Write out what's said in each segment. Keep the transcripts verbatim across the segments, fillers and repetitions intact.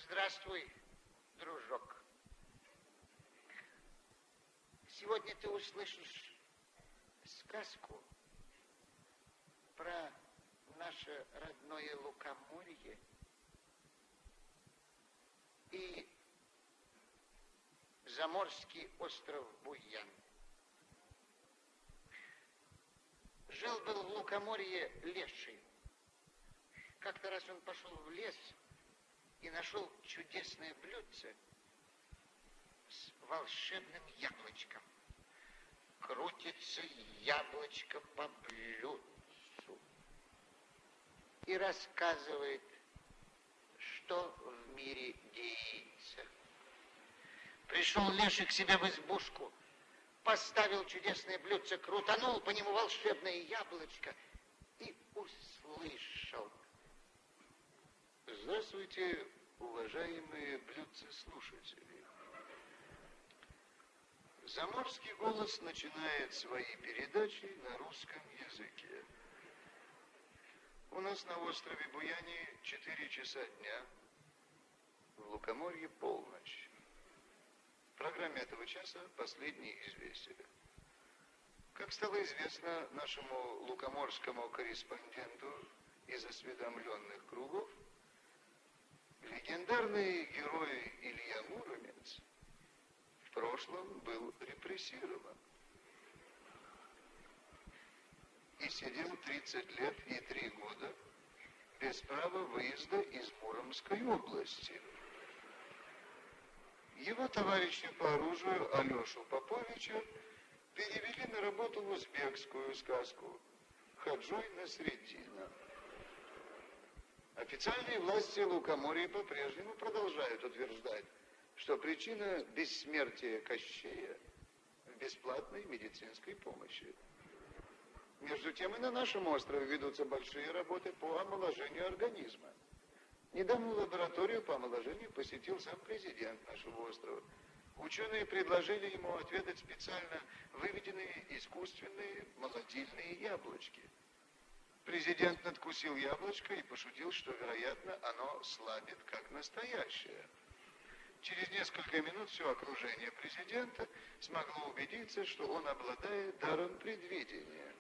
Здравствуй, дружок. Сегодня ты услышишь сказку про наше родное Лукоморье и заморский остров Буян. Жил-был в Лукоморье леший. Как-то раз он пошел в лес и нашел чудесное блюдце с волшебным яблочком. Крутится яблочко по блюдцу и рассказывает, что в мире деется. Пришел леший к себе в избушку, поставил чудесное блюдце, крутанул по нему волшебное яблочко и услышал. Здравствуйте, уважаемые блюдцеслушатели. Заморский голос начинает свои передачи на русском языке. У нас на острове Буяне четыре часа дня, в Лукоморье полночь. В программе этого часа последние известия. Как стало известно нашему лукоморскому корреспонденту из осведомленных кругов, легендарный герой Илья Муромец в прошлом был репрессирован и сидел тридцать лет и три года без права выезда из Муромской области. Его товарищи по оружию Алешу Поповича перевели на работу в узбекскую сказку «Хаджой Насреддина». Официальные власти Лукоморья по-прежнему продолжают утверждать, что причина бессмертия Кощея в бесплатной медицинской помощи. Между тем и на нашем острове ведутся большие работы по омоложению организма. Недавно лабораторию по омоложению посетил сам президент нашего острова. Ученые предложили ему отведать специально выведенные искусственные молодильные яблочки. Президент надкусил яблочко и пошутил, что, вероятно, оно слабит, как настоящее. Через несколько минут все окружение президента смогло убедиться, что он обладает даром предвидения.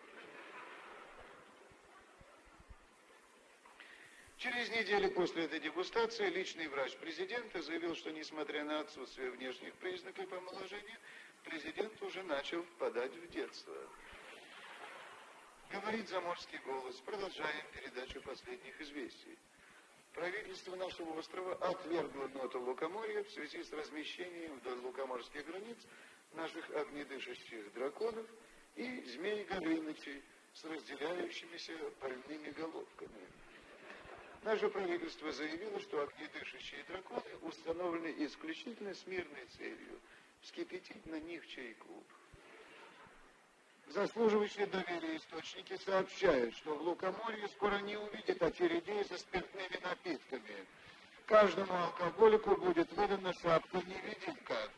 Через неделю после этой дегустации личный врач президента заявил, что, несмотря на отсутствие внешних признаков омоложения, президент уже начал впадать в детство. Говорит заморский голос. Продолжаем передачу последних известий. Правительство нашего острова отвергло ноту Лукоморья в связи с размещением вдоль лукоморских границ наших огнедышащих драконов и змей Горынычей с разделяющимися больными головками. Наше правительство заявило, что огнедышащие драконы установлены исключительно с мирной целью вскипятить на них чайку. Заслуживающие доверия источники сообщают, что в Лукоморье скоро не увидят очередей со спиртными напитками. Каждому алкоголику будет выдана шапка-невидимка.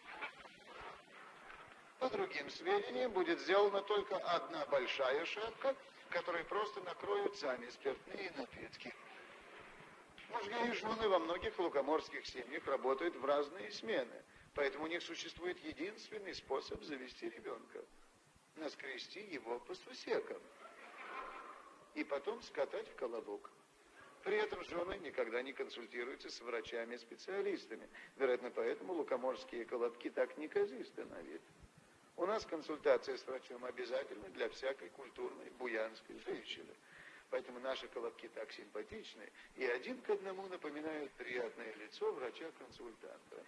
По другим сведениям, будет сделана только одна большая шапка, которой просто накроют сами спиртные напитки. Мужья и жены во многих лукоморских семьях работают в разные смены, поэтому у них существует единственный способ завести ребенка. Наскрести его по сусекам и потом скатать в колобок. При этом жены никогда не консультируются с врачами-специалистами. Вероятно, поэтому лукоморские колобки так неказисты на вид. У нас консультация с врачом обязательна для всякой культурной буянской женщины. Поэтому наши колобки так симпатичны и один к одному напоминают приятное лицо врача-консультанта.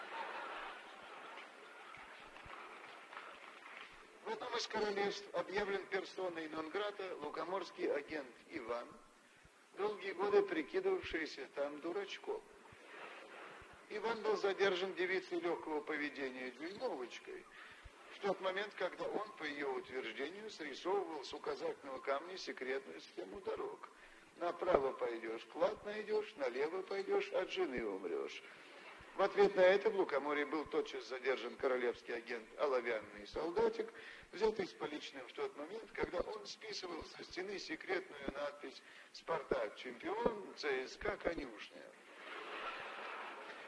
В одном из королевств объявлен персоной нон-грата лукоморский агент Иван, долгие годы прикидывавшийся там дурачком. Иван был задержан девицей легкого поведения Дюймовочкой в тот момент, когда он, по ее утверждению, срисовывал с указательного камня секретную схему дорог. Направо пойдешь, клад найдешь, налево пойдешь, от жены умрешь. В ответ на это в Лукоморье был тотчас задержан королевский агент Оловянный солдатик, взятый с поличным в тот момент, когда он списывал со стены секретную надпись «Спартак чемпион, ЦСКА конюшня».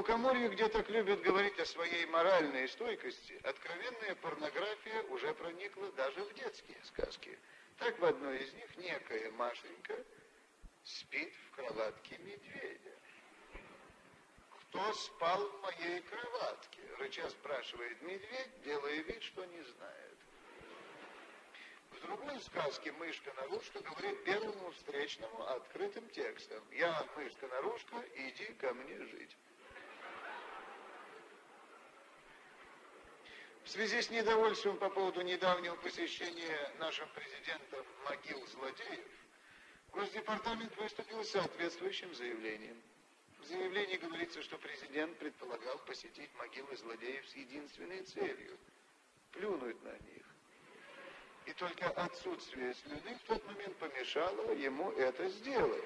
лукоморье, где так любят говорить о своей моральной стойкости, откровенная порнография уже проникла даже в детские сказки. Так в одной из них некая Машенька спит в кроватке медведя. «Кто спал в моей кроватке?» — рыча спрашивает медведь, делая вид, что не знает. В другой сказке мышка-нарушка говорит первому встречному открытым текстом: «Я, мышка-нарушка, иди ко мне жить». В связи с недовольством по поводу недавнего посещения нашим президентом могил злодеев, Госдепартамент выступил с соответствующим заявлением. В заявлении говорится, что президент предполагал посетить могилы злодеев с единственной целью – плюнуть на них. И только отсутствие слюны в тот момент помешало ему это сделать.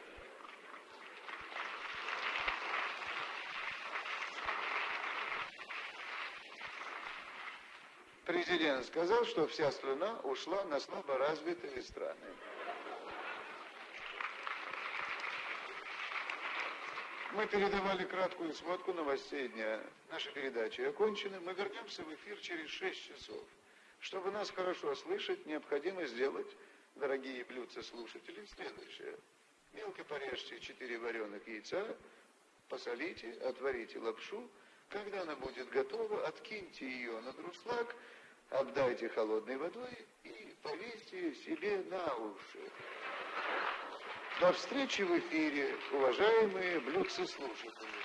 Президент сказал, что вся слюна ушла на слаборазвитые страны. Мы передавали краткую сводку новостей дня. Наша передача окончена. Мы вернемся в эфир через шесть часов. Чтобы нас хорошо слышать, необходимо сделать, дорогие блюдца-слушатели, следующее. Мелко порежьте четыре вареных яйца, посолите, отварите лапшу. Когда она будет готова, откиньте ее на друшлаг, обдайте холодной водой и повесьте себе на уши. До встречи в эфире, уважаемые блюдца-слушатели.